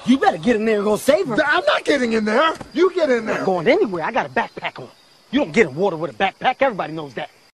You better get in there and go save her. I'm not getting in there. You get in I'm there. not going anywhere. I got a backpack on. You don't get in water with a backpack. Everybody knows that.